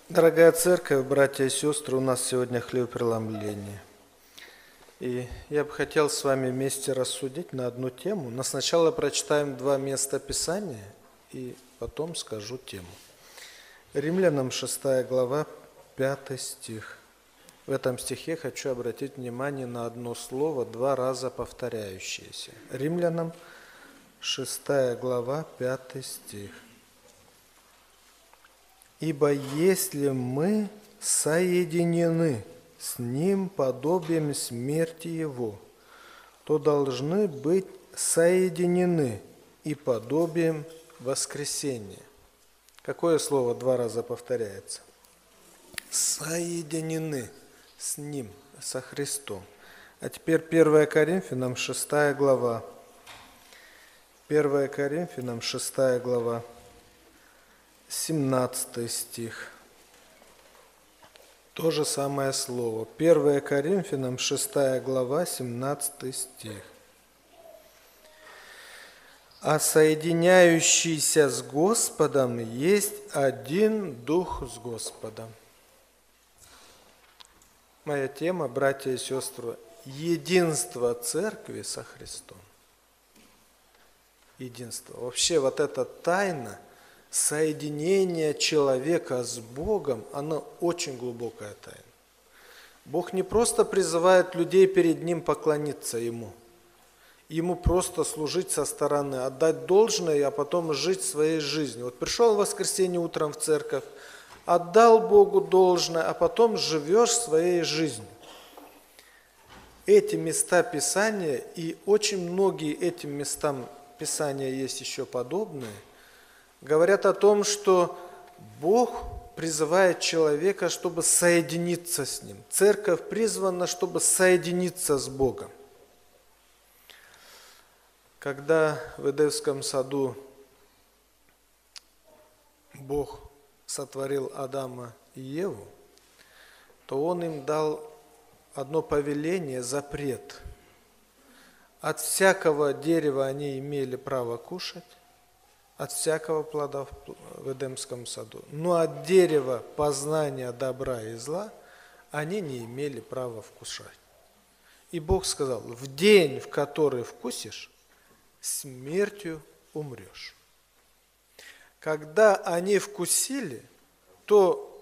Дорогая церковь, братья и сестры, у нас сегодня хлебопреломление. И я бы хотел с вами вместе рассудить на одну тему. Но сначала прочитаем два места Писания и потом скажу тему. Римлянам 6 глава, 5 стих. В этом стихе хочу обратить внимание на одно слово, два раза повторяющееся. Римлянам 6 глава, 5 стих. «Ибо если мы соединены с Ним подобием смерти Его, то должны быть соединены и подобием воскресения». Какое слово два раза повторяется? Соединены с Ним, со Христом. А теперь 1 Коринфянам 6 глава. 1 Коринфянам 6 глава. 17 стих. То же самое слово. 1 Коринфянам 6 глава, 17 стих. «А соединяющийся с Господом есть один Дух с Господом». Моя тема, братья и сестры, единство церкви со Христом. Единство. Вообще вот эта тайна соединение человека с Богом, оно очень глубокая тайна. Бог не просто призывает людей перед Ним поклониться Ему, Ему просто служить со стороны, отдать должное, а потом жить своей жизнью. Вот пришел в воскресенье утром в церковь, отдал Богу должное, а потом живешь своей жизнью. Эти места Писания, и очень многие этим местам Писания есть еще подобные, говорят о том, что Бог призывает человека, чтобы соединиться с Ним. Церковь призвана, чтобы соединиться с Богом. Когда в Эдемском саду Бог сотворил Адама и Еву, то Он им дал одно повеление, запрет. От всякого дерева они имели право кушать, от всякого плода в Эдемском саду. Но от дерева познания добра и зла они не имели права вкушать. И Бог сказал: в день, в который вкусишь, смертью умрешь. Когда они вкусили, то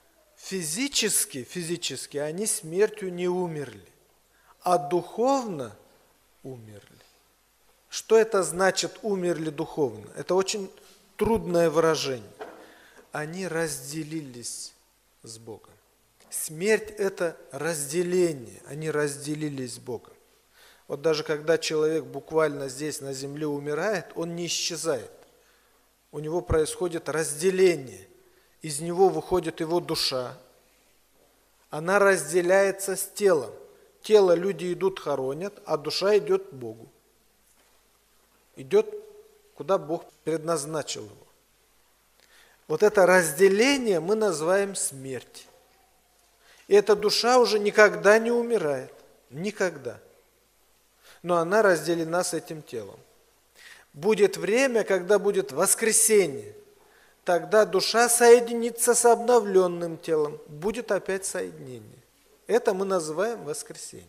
физически они смертью не умерли, а духовно умерли. Что это значит умерли духовно? Это очень трудное выражение. Они разделились с Богом. Смерть – это разделение. Они разделились с Богом. Вот даже когда человек буквально здесь на земле умирает, он не исчезает. У него происходит разделение. Из него выходит его душа. Она разделяется с телом. Тело люди идут хоронят, а душа идет к Богу. Идет, куда Бог предназначил его. Вот это разделение мы называем смерть. И эта душа уже никогда не умирает. Никогда. Но она разделена с этим телом. Будет время, когда будет воскресение. Тогда душа соединится с обновленным телом. Будет опять соединение. Это мы называем воскресение.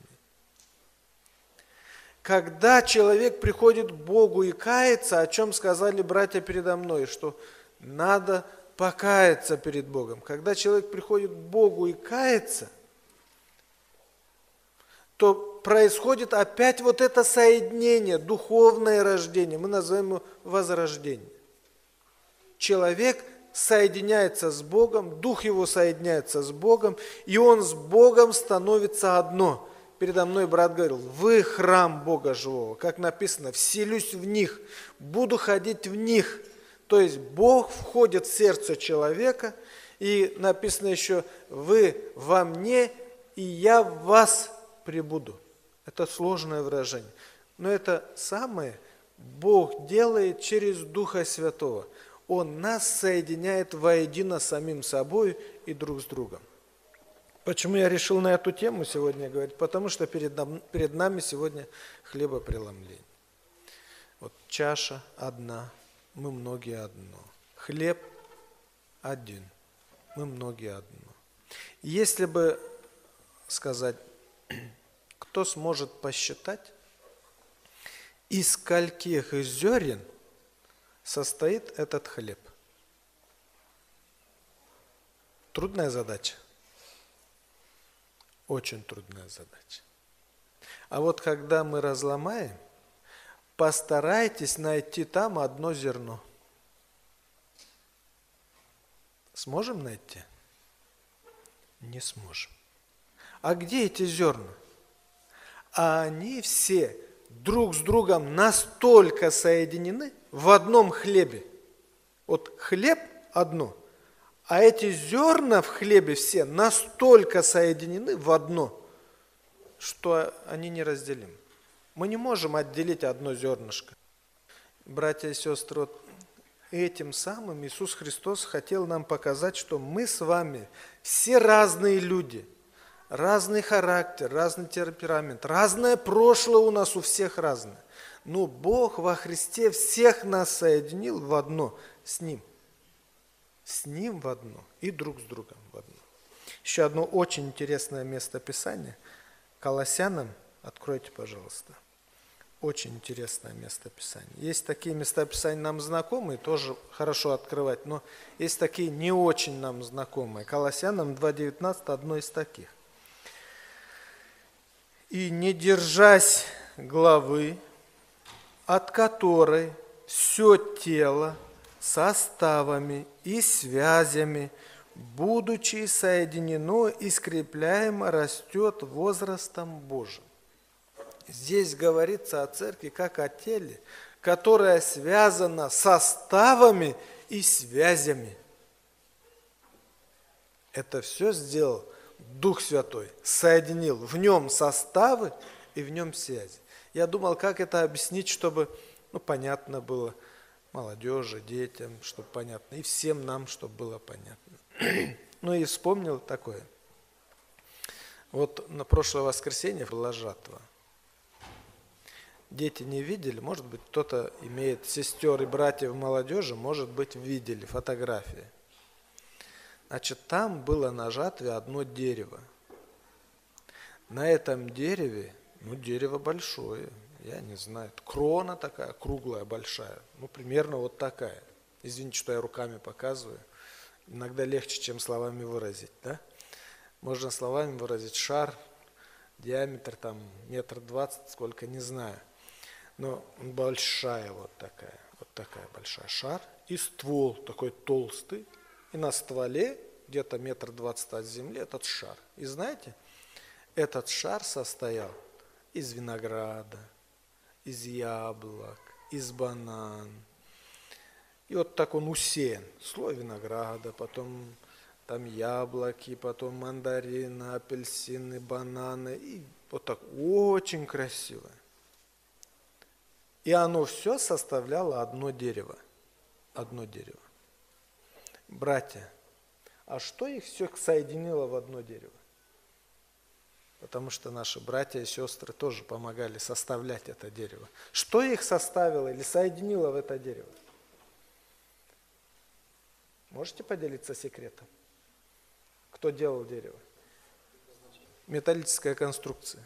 Когда человек приходит к Богу и кается, о чем сказали братья передо мной, что надо покаяться перед Богом. Когда человек приходит к Богу и кается, то происходит опять вот это соединение, духовное рождение. Мы называем его возрождение. Человек соединяется с Богом, дух его соединяется с Богом, и он с Богом становится одно. Передо мной брат говорил: вы храм Бога живого, как написано, вселюсь в них, буду ходить в них. То есть Бог входит в сердце человека, и написано еще: вы во мне, и я в вас пребуду. Это сложное выражение. Но это самое Бог делает через Духа Святого. Он нас соединяет воедино с самим собой и друг с другом. Почему я решил на эту тему сегодня говорить? Потому что перед нами сегодня хлебопреломление. Вот чаша одна, мы многие одно. Хлеб один. мы многие одно. Если бы сказать, кто сможет посчитать, из скольких зерен состоит этот хлеб? Трудная задача. Очень трудная задача. А вот когда мы разломаем, постарайтесь найти там одно зерно. Сможем найти? Не сможем. А где эти зерна? А они все друг с другом настолько соединены в одном хлебе. Вот хлеб одно, а эти зерна в хлебе все настолько соединены в одно, что они неразделимы. Мы не можем отделить одно зернышко. Братья и сестры, вот этим самым Иисус Христос хотел нам показать, что мы с вами все разные люди, разный характер, разный темперамент, разное прошлое у нас у всех разное. Но Бог во Христе всех нас соединил в одно с Ним. С Ним в одно и друг с другом в одно. Еще одно очень интересное место Писания. Колоссянам, откройте, пожалуйста. Очень интересное место Писания. Есть такие места Писания нам знакомые, тоже хорошо открывать, но есть такие не очень нам знакомые. Колоссянам 2:19 одно из таких. «И не держась главы, от которой все тело составами и связями, будучи соединено и скрепляемо, растет возрастом Божьим». Здесь говорится о церкви как о теле, которое связано составами и связями. Это все сделал Дух Святой, соединил в нем составы и в нем связи. Я думал, как это объяснить, чтобы понятно было молодежи, детям, чтобы понятно, и всем нам, чтобы было понятно. Ну и вспомнил такое. Вот на прошлое воскресенье была жатва. Дети не видели, может быть, кто-то имеет сестер и братьев молодежи, может быть, видели фотографии. Значит, там было на жатве одно дерево. На этом дереве, дерево большое, я не знаю, крона такая, круглая, большая, примерно вот такая. Извините, что я руками показываю. Иногда легче, чем словами выразить, да? Можно словами выразить шар, диаметр там 1,20 м, сколько, не знаю. Но большая вот такая большая шар. И ствол такой толстый. И на стволе где-то 1,20 м от земли этот шар. И знаете, этот шар состоял из винограда, из яблок, из банан. И вот так он усеян. Слой винограда, потом там яблоки, потом мандарины, апельсины, бананы. И вот так очень красиво. И оно все составляло одно дерево. Одно дерево. Братья, а что их все соединило в одно дерево? Потому что наши братья и сестры тоже помогали составлять это дерево. Что их составило или соединило в это дерево? Можете поделиться секретом? Кто делал дерево? Металлическая конструкция.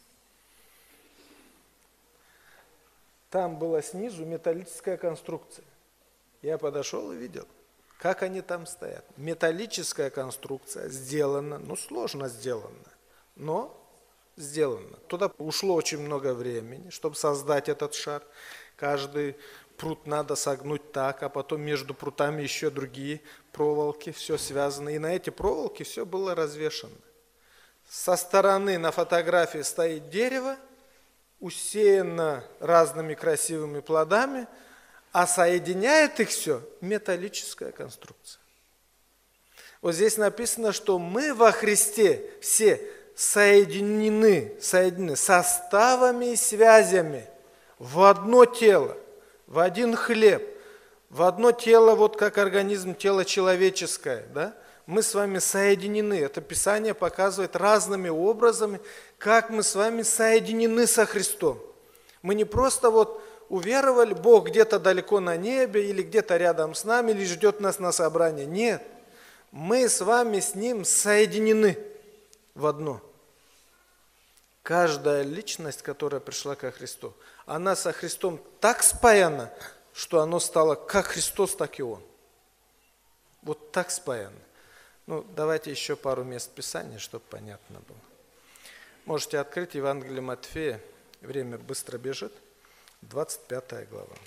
Там была снизу металлическая конструкция. Я подошел и видел, как они там стоят. Металлическая конструкция сделана, сложно сделана, но сделана. Туда ушло очень много времени, чтобы создать этот шар. Каждый прут надо согнуть так, а потом между прутами еще другие проволоки, все связано. И на эти проволоки все было развешано. Со стороны на фотографии стоит дерево, усеяно разными красивыми плодами, а соединяет их все металлическая конструкция. Вот здесь написано, что мы во Христе все соединены составами и связями в одно тело, в один хлеб, в одно тело, вот как организм, тело человеческое, да? Мы с вами соединены. Это Писание показывает разными образами, как мы с вами соединены со Христом. Мы не просто уверовали, Бог где-то далеко на небе, или где-то рядом с нами, или ждет нас на собрании. Нет. Мы с вами с Ним соединены в одно. Каждая личность, которая пришла ко Христу, она со Христом так спаяна, что оно стало как Христос, так и Он. Вот так спаяно. Ну, давайте еще пару мест Писания, чтобы понятно было. Можете открыть Евангелие Матфея. Время быстро бежит. 25 глава.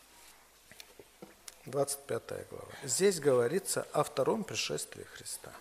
25 глава. Здесь говорится о втором пришествии Христа.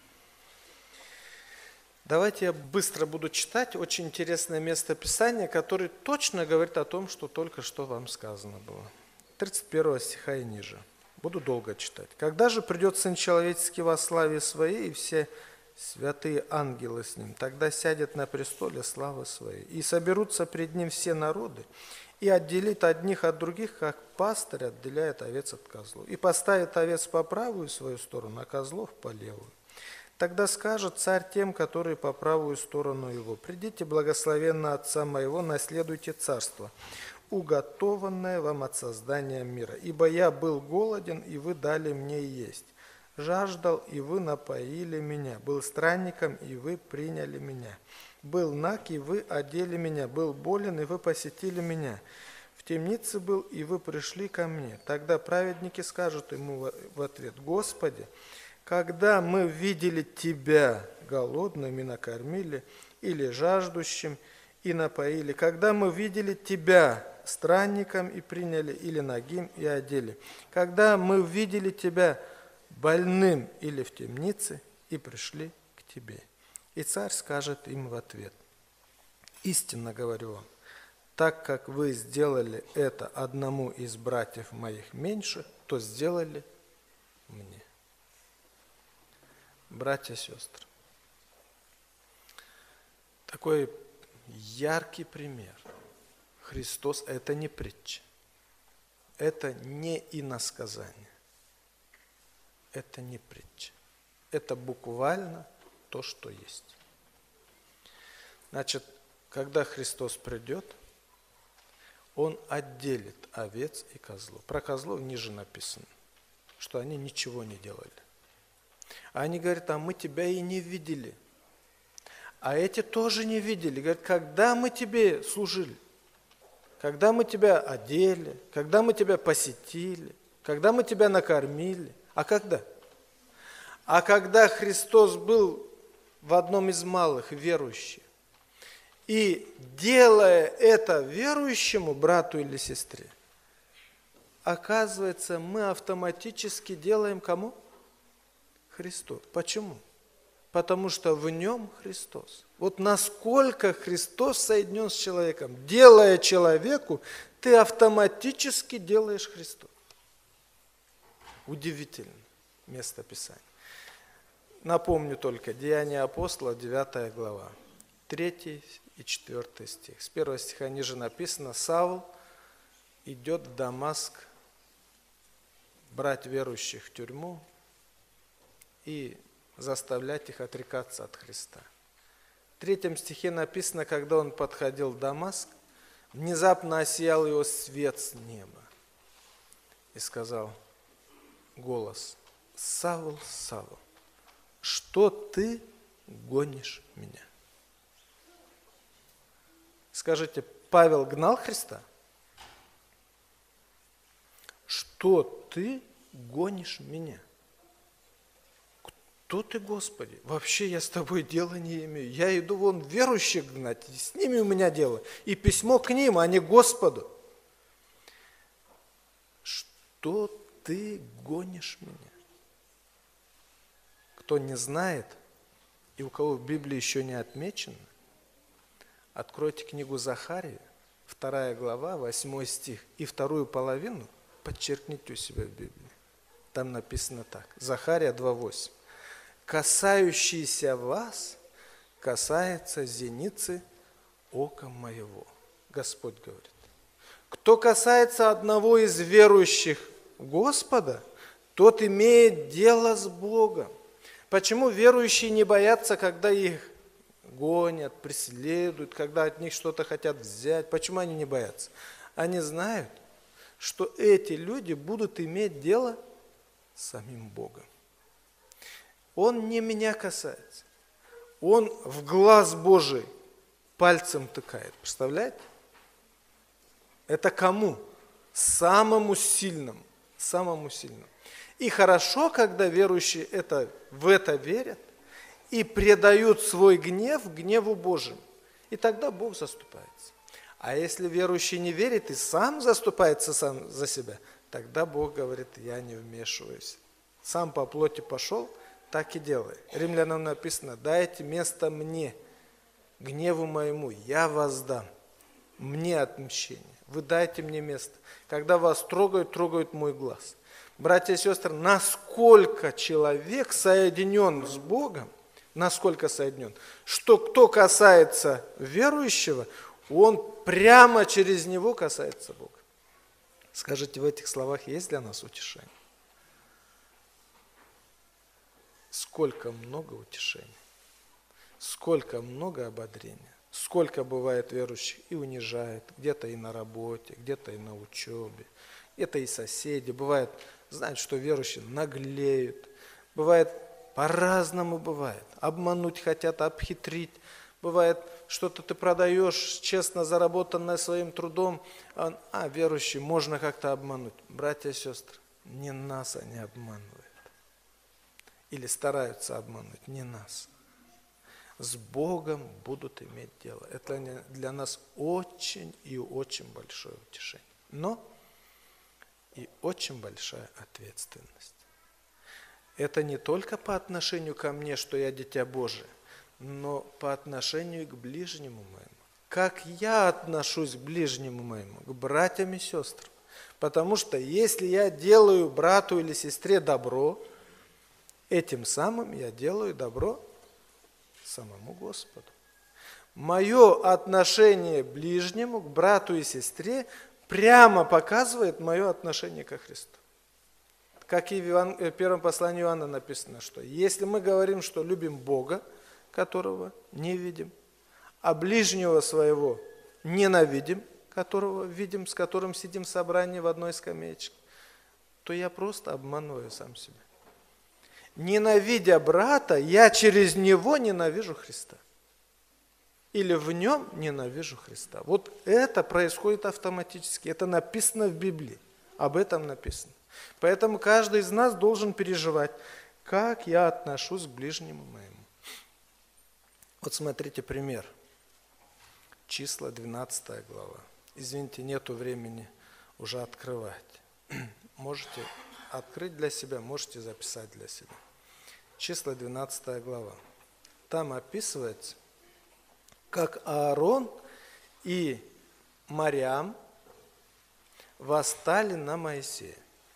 Давайте я быстро буду читать очень интересное место Писания, которое точно говорит о том, что только что вам сказано было. 31 стиха и ниже. Буду долго читать. «Когда же придет Сын Человеческий во славе Своей, и все святые ангелы с Ним, тогда сядет на престоле славы Своей, и соберутся пред Ним все народы, и отделит одних от других, как пастырь отделяет овец от козлов, и поставит овец по правую свою сторону, а козлов по левую. Тогда скажет царь тем, которые по правую сторону его: придите, благословенно Отца моего, наследуйте царство, уготованное вам от создания мира. Ибо я был голоден, и вы дали мне есть, жаждал, и вы напоили меня, был странником, и вы приняли меня, был наг, и вы одели меня, был болен, и вы посетили меня, в темнице был, и вы пришли ко мне. Тогда праведники скажут ему в ответ: Господи, когда мы видели Тебя голодным и накормили, или жаждущим и напоили, когда мы видели Тебя странником и приняли, или нагим и одели, когда мы видели Тебя больным или в темнице и пришли к Тебе. И царь скажет им в ответ: истинно говорю вам, так как вы сделали это одному из братьев моих меньших, то сделали мне». Братья и сестры, такой яркий пример. Христос – это не притча, это не иносказание, это не притча, это буквально то, что есть. Значит, когда Христос придет, Он отделит овец и козлов. Про козлов ниже написано, что они ничего не делали. А они говорят: а мы Тебя и не видели. А эти тоже не видели. Говорят: когда мы Тебе служили? Когда мы Тебя одели? Когда мы Тебя посетили? Когда мы Тебя накормили? А когда? А когда Христос был в одном из малых верующих, и делая это верующему брату или сестре, оказывается, мы автоматически делаем кому? Христу. Почему? Потому что в Нем Христос. Вот насколько Христос соединен с человеком. Делая человеку, ты автоматически делаешь Христу. Удивительно место Писания. Напомню только, Деяния апостолов, 9 глава, 3 и 4 стих. С 1 стиха ниже написано: Савл идет в Дамаск брать верующих в тюрьму и заставлять их отрекаться от Христа. В 3 стихе написано: когда он подходил в Дамаск, внезапно осиял его свет с неба. И сказал голос: Савл, Савл, что ты гонишь меня? Скажите, Павел гнал Христа? Что ты гонишь меня? Кто ты, Господи? Вообще я с тобой дела не имею. Я иду вон верующих гнать, с ними у меня дело. И письмо к ним, а не Господу. Что ты гонишь меня? Кто не знает, и у кого в Библии еще не отмечено, откройте книгу Захария, 2 глава, 8 стих, и вторую половину подчеркните у себя в Библии. Там написано так. Захария 2:8. «Касающийся вас, касается зеницы ока моего». Господь говорит. Кто касается одного из верующих Господа, тот имеет дело с Богом. Почему верующие не боятся, когда их гонят, преследуют, когда от них что-то хотят взять? Почему они не боятся? Они знают, что эти люди будут иметь дело с самим Богом. Он не меня касается. Он в глаз Божий пальцем тыкает. Представляете? Это кому? Самому сильному. Самому сильному. И хорошо, когда верующие в это верят и предают свой гнев гневу Божьему. И тогда Бог заступается. А если верующий не верит и сам заступается сам за себя, тогда Бог говорит, я не вмешиваюсь. Сам по плоти пошел, так и делай. Римлянам написано, дайте место мне, гневу моему, я воздам. Мне отмщение. Вы дайте мне место. Когда вас трогают, трогают мой глаз. Братья и сестры, насколько человек соединен с Богом, насколько соединен, что кто касается верующего, он прямо через него касается Бога. Скажите, в этих словах есть для нас утешение? Сколько много утешения, сколько много ободрения, сколько бывает верующих и унижает, где-то и на работе, где-то и на учебе, где-то и соседи. Бывает, знают, что верующие наглеют, бывает по-разному бывает. Обмануть хотят, обхитрить. Бывает, что-то ты продаешь, честно заработанное своим трудом, а верующий можно как-то обмануть. Братья и сестры, не нас они обманывают. Или стараются обмануть, не нас. С Богом будут иметь дело. Это для нас очень и очень большое утешение. Но и очень большая ответственность. Это не только по отношению ко мне, что я дитя Божие, но по отношению к ближнему моему. Как я отношусь к ближнему моему, к братьям и сестрам. Потому что если я делаю брату или сестре добро, этим самым я делаю добро самому Господу. Мое отношение к ближнему, к брату и сестре прямо показывает мое отношение ко Христу. Как и в первом послании Иоанна написано, что если мы говорим, что любим Бога, которого не видим, а ближнего своего ненавидим, которого видим, с которым сидим в собрании в одной скамеечке, то я просто обманываю сам себя. Ненавидя брата, я через него ненавижу Христа. Или в нем ненавижу Христа. Вот это происходит автоматически. Это написано в Библии. Об этом написано. Поэтому каждый из нас должен переживать, как я отношусь к ближнему моему. Вот смотрите пример. Числа 12 глава. Извините, нету времени уже открывать. Можете открыть для себя, можете записать для себя. Числа 12 глава. Там описывается, как Аарон и Марьям восстали на Моисея.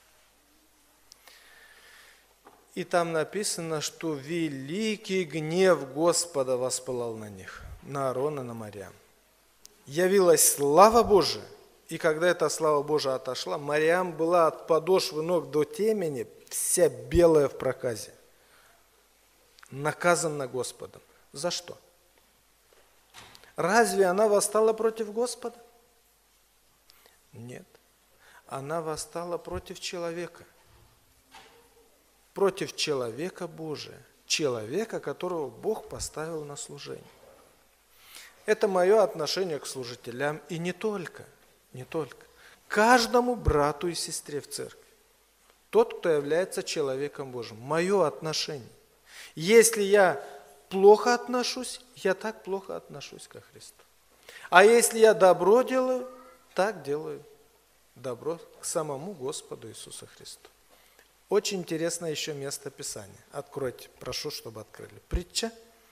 И там написано, что великий гнев Господа воспылал на них, на Аарона, на Марьям. Явилась слава Божия, и когда эта слава Божия отошла, Марьям была от подошвы ног до темени вся белая в проказе. Наказана Господом. За что? Разве она восстала против Господа? Нет. Она восстала против человека. Против человека Божия. Человека, которого Бог поставил на служение. Это мое отношение к служителям. И не только. Не только. Каждому брату и сестре в церкви. Тот, кто является человеком Божьим. Мое отношение. Если я плохо отношусь, я так плохо отношусь ко Христу. А если я добро делаю, так делаю добро к самому Господу Иисусу Христу. Очень интересное еще место Писания. Откройте, прошу, чтобы открыли. Притча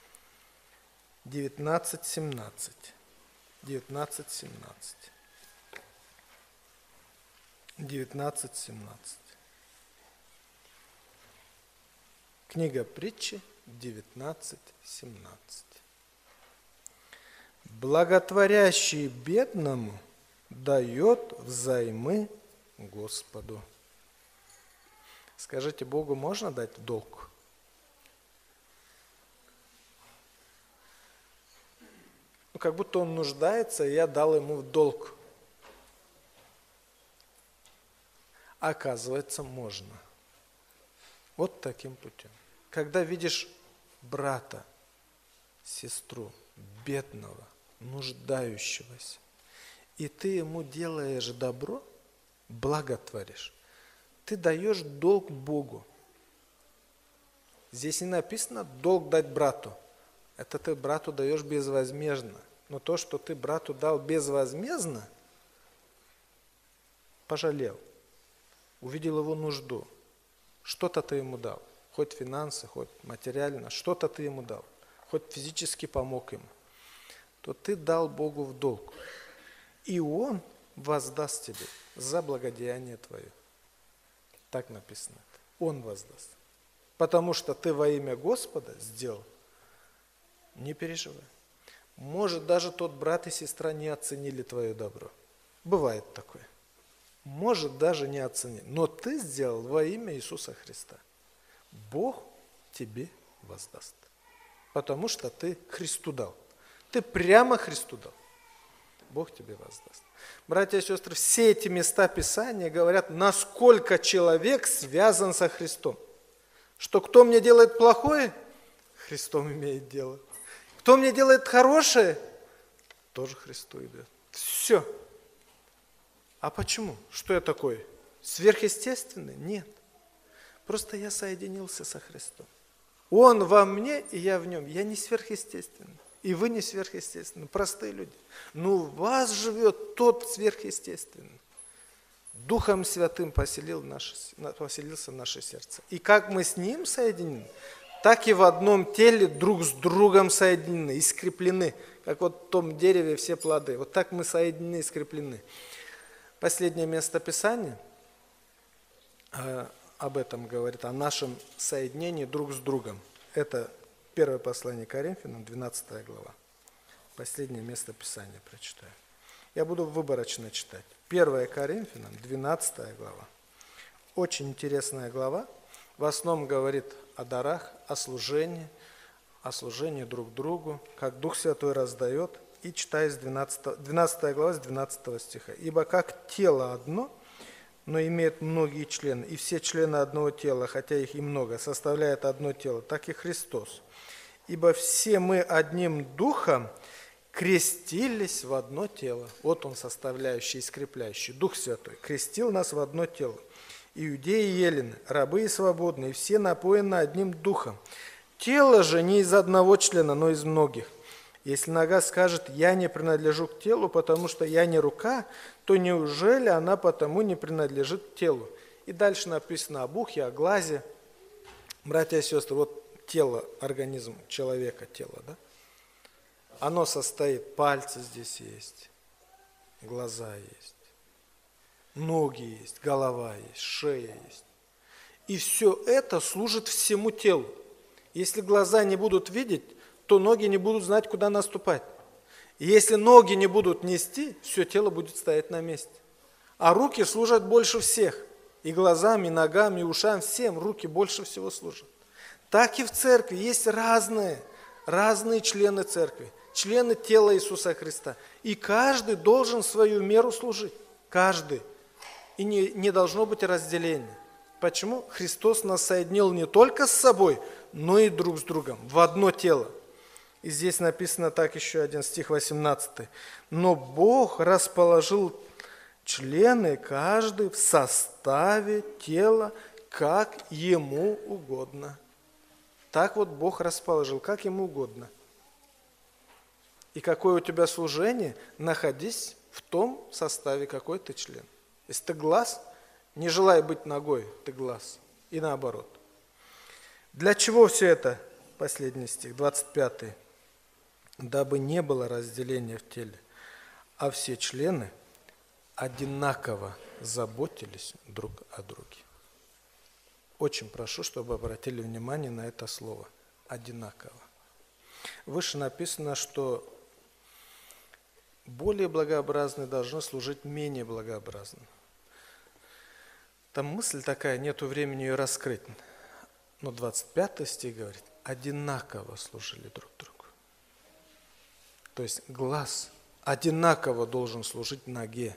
19:17. 19:17. 19:17. Книга Притчи 19:17. Благотворящий бедному дает взаймы Господу. Скажите, Богу можно дать в долг? Как будто он нуждается, и я дал ему в долг. Оказывается, можно. Вот таким путем. Когда видишь брата, сестру, бедного, нуждающегося, и ты ему делаешь добро, благотворишь, ты даешь долг Богу. Здесь не написано долг дать брату. Это ты брату даешь безвозмездно. Но то, что ты брату дал безвозмездно, пожалел, увидел его нужду, что-то ты ему дал, хоть финансы, хоть материально, что-то ты ему дал, хоть физически помог ему, то ты дал Богу в долг. И Он воздаст тебе за благодеяние твое. Так написано. Он воздаст. Потому что ты во имя Господа сделал. Не переживай. Может, даже тот брат и сестра не оценили твое добро. Бывает такое. Может, даже не оценили. Но ты сделал во имя Иисуса Христа. Бог тебе воздаст. Потому что ты Христу дал. Ты прямо Христу дал. Бог тебе воздаст. Братья и сестры, все эти места Писания говорят, насколько человек связан со Христом. Что кто мне делает плохое, Христом имеет дело. Кто мне делает хорошее, тоже Христу идет. Все. А почему? Что я такой? Сверхъестественный? Нет. Просто я соединился со Христом. Он во мне, и я в нем. Я не сверхъестественный. И вы не сверхъестественны, простые люди. Но в вас живет тот сверхъестественный. Духом Святым поселился в наше сердце. И как мы с Ним соединены, так и в одном теле друг с другом соединены и скреплены. Как вот в том дереве все плоды. Вот так мы соединены и скреплены. Последнее место Писания об этом говорит, о нашем соединении друг с другом. Это первое послание Коринфянам, 12 глава. Последнее место Писания прочитаю. Я буду выборочно читать. 1 Коринфянам, 12 глава. Очень интересная глава. В основном говорит о дарах, о служении друг другу, как Дух Святой раздает. И читаю с 12 глава, с 12 стиха. «Ибо как тело одно, но имеет многие члены, и все члены одного тела, хотя их и много, составляют одно тело, так и Христос. Ибо все мы одним духом крестились в одно тело». Вот он, составляющий и скрепляющий. Дух Святой крестил нас в одно тело. Иудеи и елены, рабы и свободные, все напоены одним духом. Тело же не из одного члена, но из многих. Если нога скажет: «Я не принадлежу к телу, потому что я не рука», то неужели она потому не принадлежит телу? И дальше написано об ухе, о глазе. Братья и сестры, вот тело, организм человека, тело, да? Оно состоит, пальцы здесь есть, глаза есть, ноги есть, голова есть, шея есть. И все это служит всему телу. Если глаза не будут видеть, то ноги не будут знать, куда наступать. И если ноги не будут нести, все тело будет стоять на месте. А руки служат больше всех. И глазам, и ногам, и ушам, всем руки больше всего служат. Так и в церкви есть разные члены церкви, члены тела Иисуса Христа. И каждый должен свою меру служить. Каждый. И не должно быть разделения. Почему? Христос нас соединил не только с собой, но и друг с другом, в одно тело. И здесь написано так, еще один стих, 18. «Но Бог расположил члены каждый в составе тела, как Ему угодно». Так вот Бог расположил, как Ему угодно. И какое у тебя служение, находись в том составе, какой ты член. Если ты глаз, не желай быть ногой, ты глаз. И наоборот. Для чего все это? Последний стих, 25. «Дабы не было разделения в теле, а все члены одинаково заботились друг о друге». Очень прошу, чтобы обратили внимание на это слово «одинаково». Выше написано, что более благообразные должны служить менее благообразным. Там мысль такая, нету времени ее раскрыть. Но 25 стих говорит, одинаково служили друг другу. То есть глаз одинаково должен служить ноге,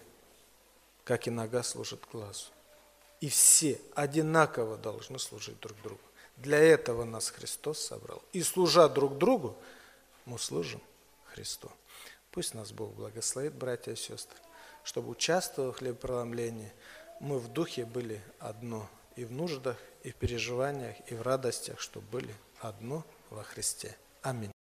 как и нога служит глазу. И все одинаково должны служить друг другу. Для этого нас Христос собрал. И служа друг другу, мы служим Христу. Пусть нас Бог благословит, братья и сестры, чтобы, участвуя в хлебопреломлении, мы в духе были одно, и в нуждах, и в переживаниях, и в радостях, чтобы были одно во Христе. Аминь.